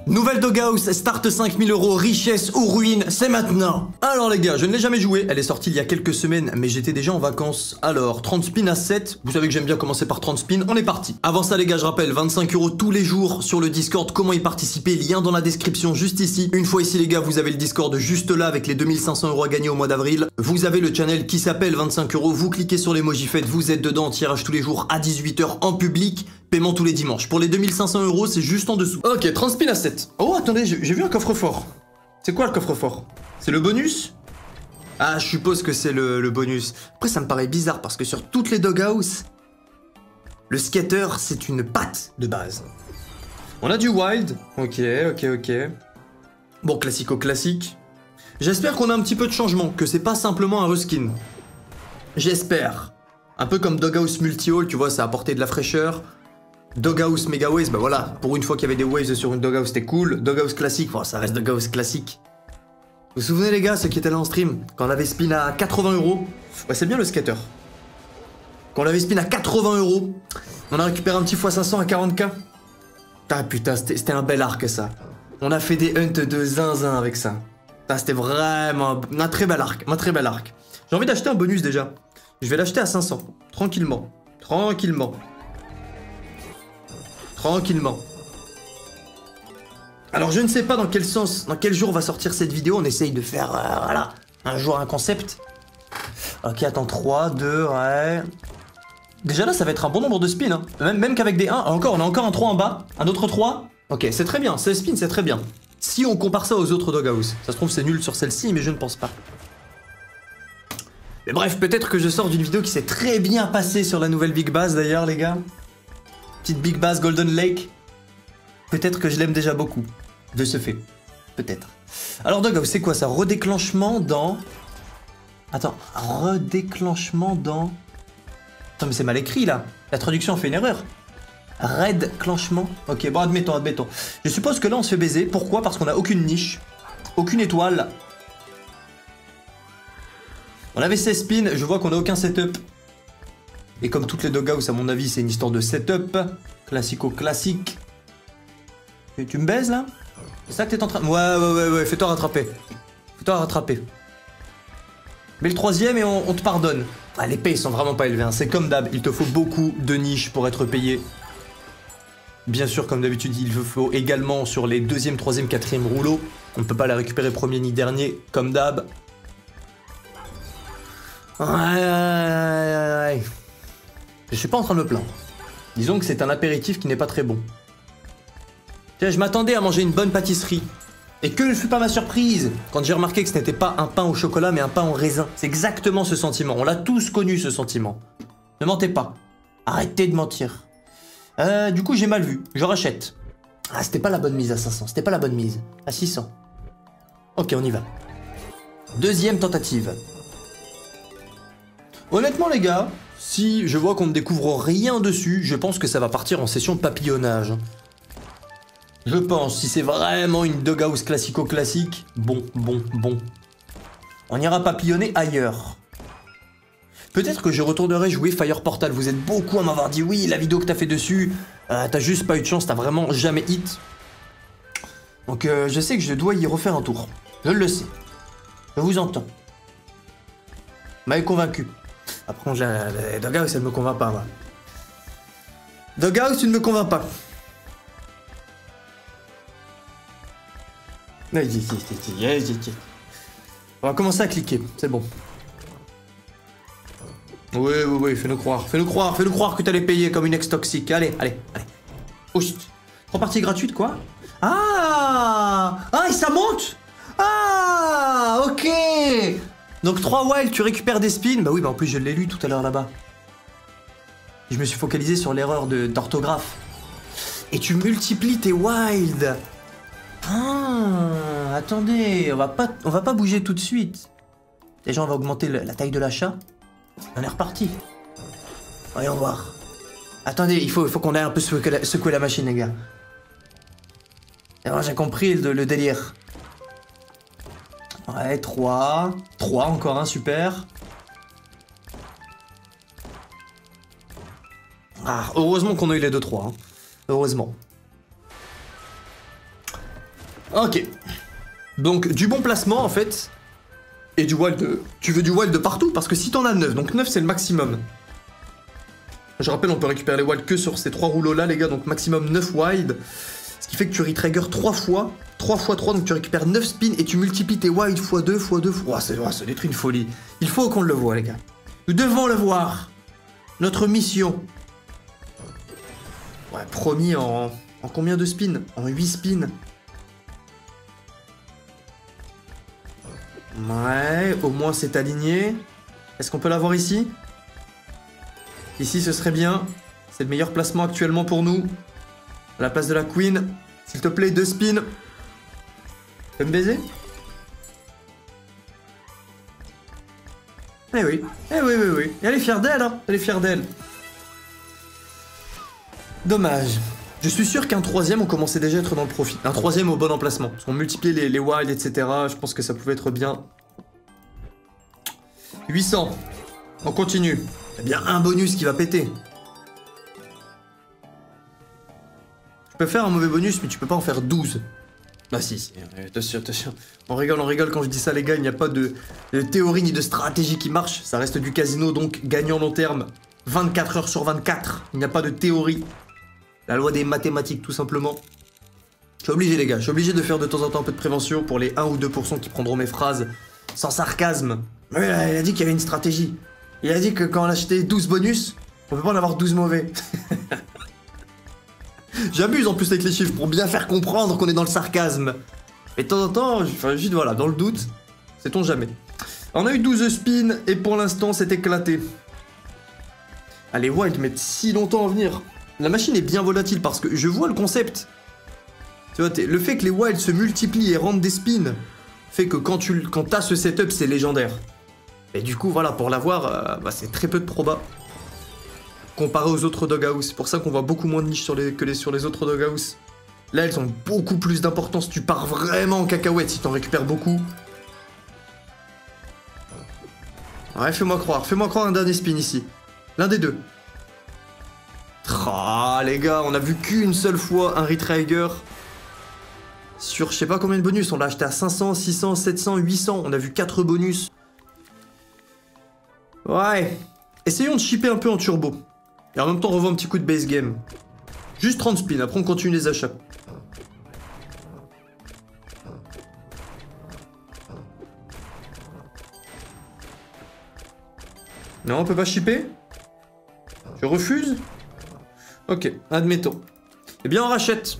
Nouvelle Doghouse, start 5000 €, richesse ou ruine, c'est maintenant. Alors les gars, je ne l'ai jamais joué, elle est sortie il y a quelques semaines, mais j'étais déjà en vacances. Alors, 30 spins à 7, vous savez que j'aime bien commencer par 30 spins, on est parti. Avant ça les gars, je rappelle, 25 € tous les jours sur le Discord, comment y participer, lien dans la description juste ici. Une fois ici les gars, vous avez le Discord juste là avec les 2500 € à gagner au mois d'avril. Vous avez le channel qui s'appelle 25 €, vous cliquez sur l'emoji fête, vous êtes dedans, tirage tous les jours à 18 h en public. Paiement tous les dimanches. Pour les 2500 €, c'est juste en dessous. Ok, 30 spins à 7. Oh, attendez, j'ai vu un coffre-fort. C'est quoi le coffre-fort? C'est le bonus? Ah, je suppose que c'est le bonus. Après, ça me paraît bizarre parce que sur toutes les Doghouse, le skater, c'est une patte de base. On a du wild. Ok. Bon, classico-classique. J'espère qu'on a un petit peu de changement, que c'est pas simplement un reskin. J'espère. Un peu comme Doghouse Multi-Haul, tu vois, ça a apporté de la fraîcheur. Doghouse Mega Waves, bah voilà, pour une fois qu'il y avait des waves sur une Doghouse, c'était cool. Doghouse classique, bon, ça reste Doghouse classique. Vous vous souvenez les gars, ceux qui étaient là en stream, quand on avait spin à 80 €, ouais, c'est bien le skater. Quand on avait spin à 80 €, on a récupéré un petit x500 à 40k. Ah putain, c'était un bel arc ça. On a fait des hunts de zinzin avec ça. C'était vraiment un très bel arc, J'ai envie d'acheter un bonus déjà. Je vais l'acheter à 500, tranquillement. Alors je ne sais pas dans quel sens, dans quel jour va sortir cette vidéo, on essaye de faire, voilà, un jour un concept. Ok, attends, 3, 2, ouais... Déjà là, ça va être un bon nombre de spins, hein. Même qu'avec des 1, encore, on a encore un 3 en bas, un autre 3. Ok, c'est très bien, 16 spins, c'est très bien. Si on compare ça aux autres Doghouse, ça se trouve c'est nul sur celle-ci, mais je ne pense pas. Mais bref, peut-être que je sors d'une vidéo qui s'est très bien passée sur la nouvelle Big Bass d'ailleurs, les gars. Petite Big Bass Golden Lake. Peut-être que je l'aime déjà beaucoup. De ce fait. Peut-être. Alors Doghouse, c'est quoi ça? Redéclenchement dans... Attends. Redéclenchement dans... Attends, mais c'est mal écrit là. La traduction fait une erreur. Redéclenchement. Ok, bon, admettons. Je suppose que là, on se fait baiser. Pourquoi? Parce qu'on a aucune niche. Aucune étoile. On avait 16 spins. Je vois qu'on a aucun setup. Et comme toutes les Doghouse, à mon avis, c'est une histoire de setup. Classico-classique. Tu me baises, là? C'est ça que t'es en train... Ouais, fais-toi rattraper. Mais le troisième et on te pardonne. Ah, les payes sont vraiment pas élevés, hein. C'est comme d'hab, il te faut beaucoup de niches pour être payé. Bien sûr, comme d'habitude, il faut également sur les deuxième, troisième, quatrième rouleaux. On ne peut pas la récupérer premier ni dernier, comme d'hab. Ouais. Je suis pas en train de me plaindre. Disons que c'est un apéritif qui n'est pas très bon. Tiens, je m'attendais à manger une bonne pâtisserie. Et que ne fut pas ma surprise quand j'ai remarqué que ce n'était pas un pain au chocolat mais un pain au raisin. C'est exactement ce sentiment. On l'a tous connu ce sentiment. Ne mentez pas. Arrêtez de mentir. Du coup j'ai mal vu. Je rachète. Ah, c'était pas la bonne mise à 500. C'était pas la bonne mise. À 600. Ok, on y va. Deuxième tentative. Honnêtement les gars, si je vois qu'on ne découvre rien dessus, je pense que ça va partir en session papillonnage. Je pense, si c'est vraiment une Doghouse classico-classique, bon. On ira papillonner ailleurs. Peut-être que je retournerai jouer Fire Portal. Vous êtes beaucoup à m'avoir dit oui, la vidéo que t'as fait dessus, t'as juste pas eu de chance, t'as vraiment jamais hit. Donc je sais que je dois y refaire un tour. Je le sais. Je vous entends. Vous m'avez convaincu. Après, Doghouse, elle me convainc pas, moi. Doghouse, tu ne me convainc pas. On va commencer à cliquer, c'est bon. Oui, fais-nous croire que t'allais payer comme une ex toxique. Allez. Oust. 3 parties gratuites, quoi? Ah, et ça monte. Ah, ok. Donc 3 wild, tu récupères des spins. Bah oui, en plus je l'ai lu tout à l'heure là-bas. Je me suis focalisé sur l'erreur d'orthographe. Et tu multiplies tes wild. Ah, attendez, on va pas bouger tout de suite. Déjà, on va augmenter la taille de l'achat. On est reparti. Voyons voir. Attendez, il faut qu'on aille un peu secouer la machine, les gars. Alors, j'ai compris le délire. Ouais, 3. 3, encore un, super. Ah, heureusement qu'on a eu les 2-3. Hein. Heureusement. Ok. Donc, du bon placement, en fait. Et du wild. Tu veux du wild de partout, parce que si t'en as 9, donc 9 c'est le maximum. Je rappelle, on peut récupérer les wilds que sur ces 3 rouleaux-là, les gars, donc maximum 9 wild. Ce qui fait que tu retrigger 3 fois. 3 x 3, donc tu récupères 9 spins et tu multiplies tes wild x 2, x 2, x... c'est d'être une folie. Il faut qu'on le voit, les gars. Nous devons le voir. Notre mission. Ouais, promis en combien de spins? En 8 spins. Ouais, au moins c'est aligné. Est-ce qu'on peut l'avoir ici? Ici, ce serait bien. C'est le meilleur placement actuellement pour nous. À la place de la queen. S'il te plaît, 2 spins. Tu peux me baiser? Eh oui. Eh oui, oui, oui. Et elle est fière d'elle, hein. Elle est fière d'elle. Dommage. Je suis sûr qu'un 3ème, on commençait déjà à être dans le profit. Un 3ème au bon emplacement. Parce qu'on multipliait les wilds, etc. Je pense que ça pouvait être bien. 800. On continue. Il y a bien un bonus qui va péter. Tu peux faire un mauvais bonus, mais tu peux pas en faire 12. Ah si, attention, attention. On rigole quand je dis ça, les gars. Il n'y a pas de théorie ni de stratégie qui marche. Ça reste du casino, donc gagnant long terme. 24 heures sur 24. Il n'y a pas de théorie. La loi des mathématiques, tout simplement. Je suis obligé, les gars. Je suis obligé de faire de temps en temps un peu de prévention pour les 1 ou 2% qui prendront mes phrases sans sarcasme. Mais là, il a dit qu'il y avait une stratégie. Il a dit que quand on achetait 12 bonus, on peut pas en avoir 12 mauvais. J'abuse en plus avec les chiffres pour bien faire comprendre qu'on est dans le sarcasme. Et de temps en temps, enfin, juste voilà, dans le doute, sait-on jamais. On a eu 12 spins et pour l'instant, c'est éclaté. Ah, les wilds mettent si longtemps à venir. La machine est bien volatile parce que je vois le concept. Tu vois, le fait que les wilds se multiplient et rendent des spins fait que quand t'as ce setup, c'est légendaire. Et du coup, voilà, pour l'avoir, c'est très peu de proba. Comparé aux autres doghouse. C'est pour ça qu'on voit beaucoup moins de niches sur les autres doghouse. Là, elles ont beaucoup plus d'importance. Tu pars vraiment en cacahuète si t'en récupères beaucoup. Ouais, fais-moi croire un dernier spin ici. L'un des deux. Ah, les gars, on a vu qu'une seule fois un Retrigger. Sur je sais pas combien de bonus. On l'a acheté à 500, 600, 700, 800. On a vu 4 bonus. Ouais. Essayons de shipper un peu en turbo. Et en même temps, on revoit un petit coup de base game. Juste 30 spins, après on continue les achats. Non, on peut pas shipper? Je refuse? Ok, admettons. Eh bien, on rachète.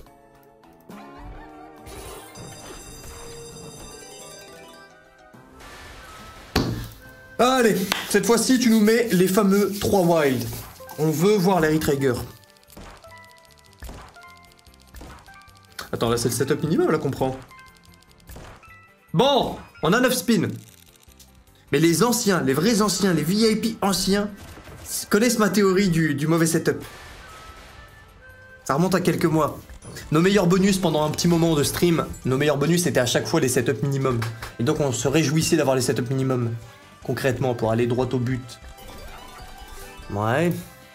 Allez, cette fois-ci, tu nous mets les fameux 3 wild. On veut voir les Retrigger. Attends, là, c'est le setup minimum, là, qu'on prend. Bon, on a 9 spins. Mais les anciens, les vrais anciens, les VIP anciens, connaissent ma théorie du mauvais setup. Ça remonte à quelques mois. Nos meilleurs bonus pendant un petit moment de stream, nos meilleurs bonus c'était à chaque fois les setups minimum. Et donc on se réjouissait d'avoir les setups minimum. Concrètement, pour aller droit au but. Ouais.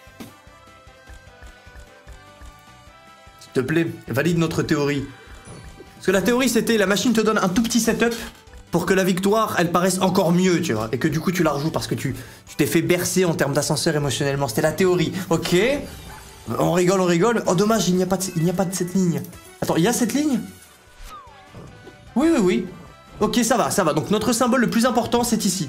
S'il te plaît, valide notre théorie. Parce que la théorie c'était la machine te donne un tout petit setup pour que la victoire elle paraisse encore mieux, tu vois. Et que du coup tu la rejoues parce que tu t'es fait bercer en termes d'ascenseur émotionnellement. C'était la théorie, ok. On rigole, on rigole. Oh dommage, il n'y a pas de cette ligne. Attends, il y a cette ligne? Oui, oui, oui. Ok, ça va, ça va. Donc notre symbole le plus important, c'est ici.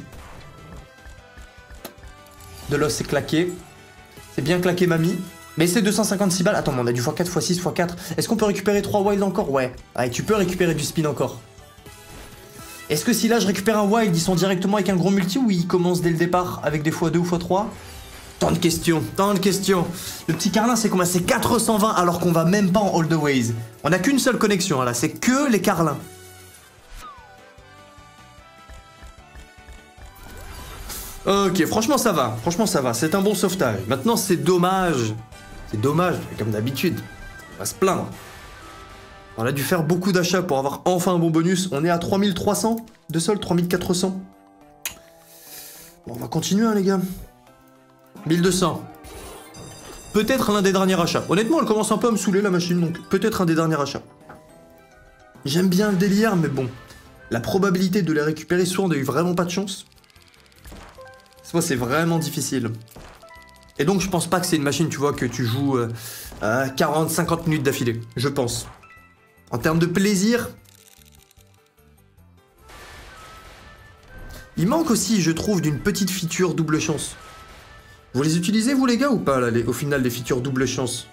De l'os, c'est claqué. C'est bien claqué, mamie. Mais c'est 256 balles. Attends, mais on a du x4, x6, x4. Est-ce qu'on peut récupérer 3 wild encore? Ouais. Allez, tu peux récupérer du spin encore. Est-ce que si là je récupère un wild, ils sont directement avec un gros multi ou ils commencent dès le départ avec des x2 ou x3? Tant de questions, tant de questions. Le petit Carlin, c'est combien? C'est 420 alors qu'on va même pas en all the ways. On n'a qu'une seule connexion, hein, là. C'est que les Carlins. Ok, franchement ça va. Franchement ça va. C'est un bon sauvetage. Maintenant c'est dommage. C'est dommage, comme d'habitude. On va se plaindre. On a dû faire beaucoup d'achats pour avoir enfin un bon bonus. On est à 3300 de solde, 3400. Bon, on va continuer, hein, les gars. 1200. Peut-être l'un des derniers achats. Honnêtement, elle commence un peu à me saouler, la machine, donc peut-être un des derniers achats. J'aime bien le délire, mais bon. La probabilité de les récupérer, soit on a eu vraiment pas de chance, soit c'est vraiment difficile. Et donc je pense pas que c'est une machine, tu vois, que tu joues 40-50 minutes d'affilée, je pense. En termes de plaisir, il manque aussi, je trouve, d'une petite feature double chance. Vous les utilisez, vous les gars, ou pas, là, au final, les features double chance?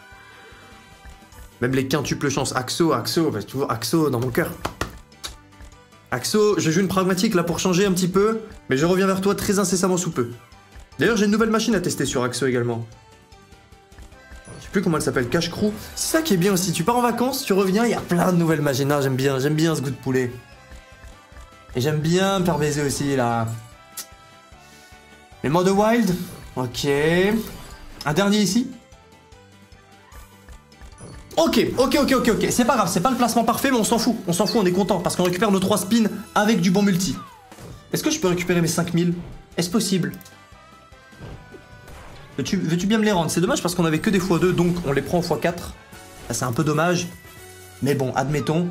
Même les quintuples chance. Axo, bah, toujours Axo dans mon cœur. Axo, je joue une pragmatique là pour changer un petit peu, mais je reviens vers toi très incessamment sous peu. D'ailleurs, j'ai une nouvelle machine à tester sur Axo également. Je sais plus comment elle s'appelle, Cash Crew. C'est ça qui est bien aussi, tu pars en vacances, tu reviens, il y a plein de nouvelles machines. Ah, j'aime bien ce goût de poulet. Et j'aime bien me faire baiser aussi là. Les modes wild, ok. Un dernier ici. Ok, c'est pas grave, c'est pas le placement parfait, mais on s'en fout, on est content, parce qu'on récupère nos 3 spins avec du bon multi. Est-ce que je peux récupérer mes 5000? Est-ce possible? Veux-tu bien me les rendre? C'est dommage parce qu'on avait que des x2, donc on les prend en x4. C'est un peu dommage, mais bon, admettons.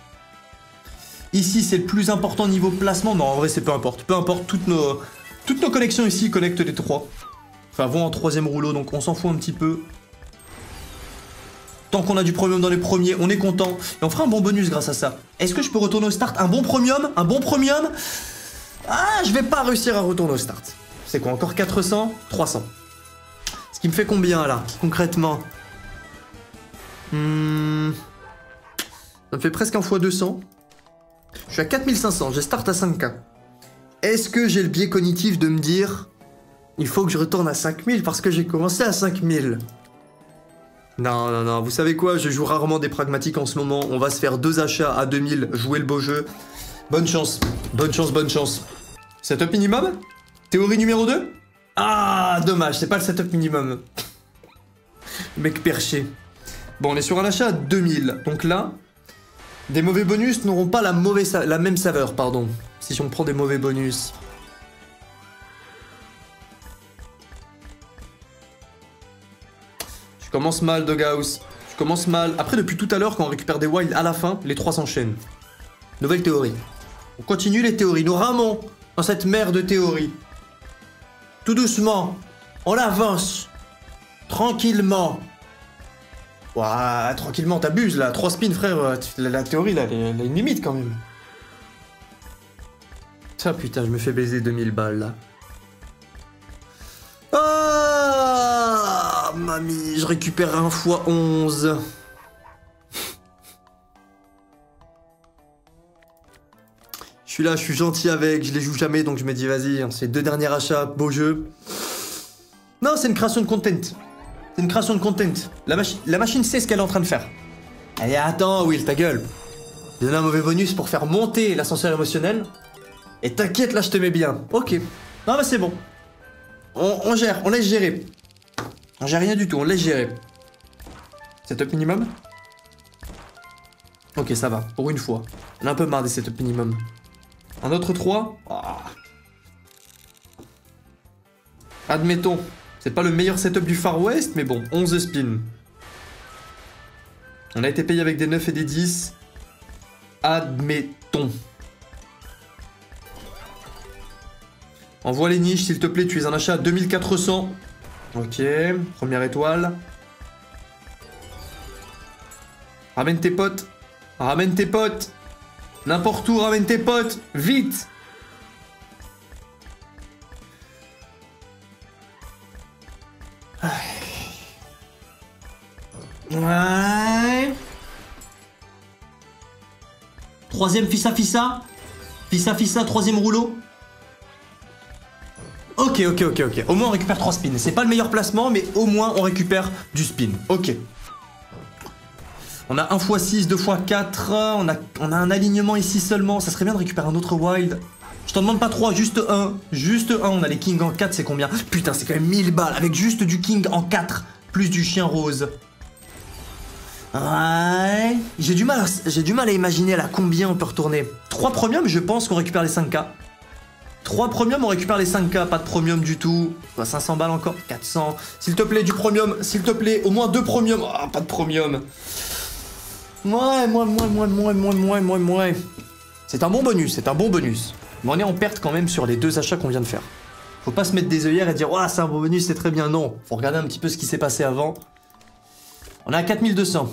Ici, c'est le plus important niveau placement, non, en vrai, c'est peu importe, toutes nos connexions ici connectent les 3. Enfin, vont en 3ème rouleau, donc on s'en fout un petit peu. Tant qu'on a du premium dans les premiers, on est content. Et on fera un bon bonus grâce à ça. Est-ce que je peux retourner au start? Un bon premium? Ah, je vais pas réussir à retourner au start. C'est quoi, encore 400? 300. Ce qui me fait combien, là, concrètement? Ça me fait presque un fois 200. Je suis à 4500, j'ai start à 5K. Est-ce que j'ai le biais cognitif de me dire... Il faut que je retourne à 5000 parce que j'ai commencé à 5000? Non, vous savez quoi, je joue rarement des pragmatiques en ce moment, on va se faire 2 achats à 2000, jouer le beau jeu. Bonne chance. Setup minimum? Théorie numéro 2? Ah, dommage, c'est pas le setup minimum. Mec perché. Bon, on est sur un achat à 2000, donc là, des mauvais bonus n'auront pas la même saveur, pardon, si on prend des mauvais bonus. Je commence mal, Doghouse. Je commence mal. Après, depuis tout à l'heure, quand on récupère des wilds à la fin, les 3 s'enchaînent. Nouvelle théorie. On continue les théories. Nous ramons dans cette mer de théories. Tout doucement. On avance. Tranquillement. Ouah, tranquillement, t'abuses là. 3 spins, frère. La théorie, là, elle a une limite quand même. Ça, putain, je me fais baiser 2000 balles là. Ah, mamie, je récupère un x11. Je suis là, je suis gentil avec, je les joue jamais, donc je me dis vas-y, c'est 2 derniers achats, beau jeu. Non, c'est une création de content. C'est une création de content. La machine sait ce qu'elle est en train de faire. Allez, attends, Will, ta gueule. J'ai donné un mauvais bonus pour faire monter l'ascenseur émotionnel. Et t'inquiète, là, je te mets bien. Ok. Non, mais c'est bon. On gère, on laisse gérer. On gère rien du tout, on laisse gérer. Setup minimum? Ok, ça va, pour une fois. On a un peu marre des setup minimum. Un autre 3? Ah. Admettons. C'est pas le meilleur setup du Far West, mais bon, 11 spins. On a été payé avec des 9 et des 10. Admettons. Envoie les niches, s'il te plaît, tu es un achat à 2400. Ok, première étoile. Ramène tes potes. Ramène tes potes. N'importe où, ramène tes potes. Vite. Ouais. Troisième Fissa Fissa. Fissa Fissa, 3e rouleau. Ok. Au moins on récupère 3 spins. C'est pas le meilleur placement, mais au moins on récupère du spin. Ok. On a 1 x 6, 2 x 4. On a un alignement ici seulement. Ça serait bien de récupérer un autre wild. Je t'en demande pas 3, juste 1. Juste 1. On a les kings en 4, c'est combien? Putain, c'est quand même 1000 balles. Avec juste du king en 4, plus du chien rose. Ouais. J'ai du mal à imaginer là combien on peut retourner. 3 premiums, je pense qu'on récupère les 5K. 3 premiums, on récupère les 5K, pas de premium du tout. 500 balles encore, 400. S'il te plaît, du premium, s'il te plaît, au moins 2 premiums. Ah, pas de premium. Ouais. C'est un bon bonus, c'est un bon bonus. Mais on est en perte quand même sur les 2 achats qu'on vient de faire. Faut pas se mettre des œillères et dire « Ouah, c'est un bon bonus, c'est très bien ». Non, faut regarder un petit peu ce qui s'est passé avant. On est à 4200.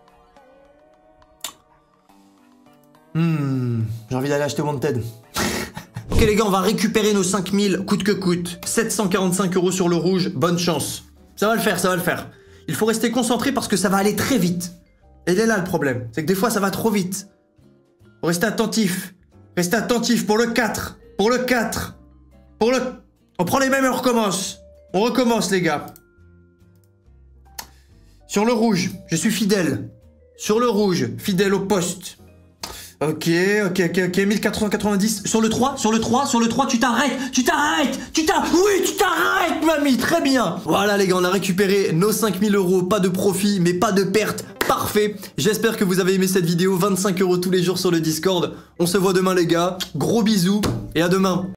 J'ai envie d'aller acheter Wanted. Ok les gars, on va récupérer nos 5000 coûte que coûte. 745 € sur le rouge, bonne chance. Ça va le faire, ça va le faire. Il faut rester concentré parce que ça va aller très vite. Et il est là le problème, c'est que des fois ça va trop vite. Faut rester attentif. Restez attentif pour le 4. Pour le 4. Pour le... On prend les mêmes et on recommence. On recommence les gars. Sur le rouge, je suis fidèle. Sur le rouge, fidèle au poste. Ok, 1490. Sur le 3, tu t'arrêtes. Oui, tu t'arrêtes, mamie, très bien. Voilà les gars, on a récupéré nos 5000 €, pas de profit, mais pas de perte. Parfait. J'espère que vous avez aimé cette vidéo. 25 € tous les jours sur le Discord. On se voit demain les gars. Gros bisous et à demain.